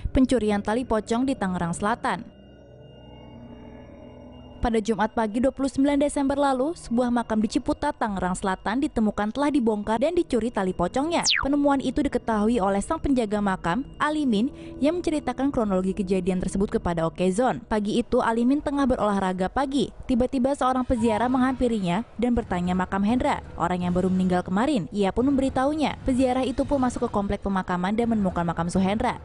pencurian tali pocong di Tangerang Selatan. Pada Jumat pagi 29 Desember lalu, sebuah makam di Ciputat, Tangerang Selatan ditemukan telah dibongkar dan dicuri tali pocongnya. Penemuan itu diketahui oleh sang penjaga makam, Alimin, yang menceritakan kronologi kejadian tersebut kepada Okezone. Pagi itu, Alimin tengah berolahraga pagi. Tiba-tiba seorang peziarah menghampirinya dan bertanya makam Hendra, orang yang baru meninggal kemarin. Ia pun memberitahunya. Peziarah itu pun masuk ke komplek pemakaman dan menemukan makam Suhendra.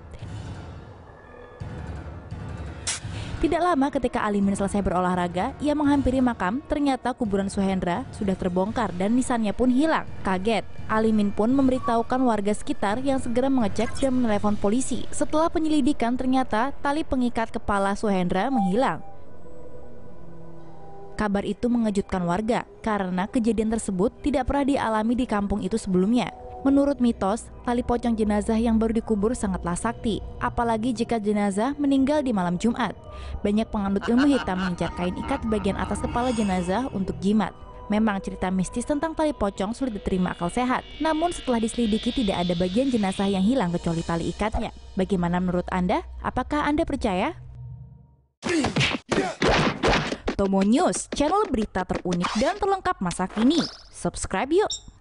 Tidak lama ketika Alimin selesai berolahraga, ia menghampiri makam. Ternyata kuburan Suhendra sudah terbongkar dan nisannya pun hilang. Kaget, Alimin pun memberitahukan warga sekitar yang segera mengecek dan menelepon polisi. Setelah penyelidikan, ternyata tali pengikat kepala Suhendra menghilang. Kabar itu mengejutkan warga karena kejadian tersebut tidak pernah dialami di kampung itu sebelumnya. Menurut mitos, tali pocong jenazah yang baru dikubur sangatlah sakti, apalagi jika jenazah meninggal di malam Jumat. Banyak penganut ilmu hitam mengincar kain ikat di bagian atas kepala jenazah untuk jimat. Memang cerita mistis tentang tali pocong sulit diterima akal sehat, namun setelah diselidiki tidak ada bagian jenazah yang hilang kecuali tali ikatnya. Bagaimana menurut Anda? Apakah Anda percaya? Tomo News, channel berita terunik dan terlengkap masa kini. Subscribe yuk!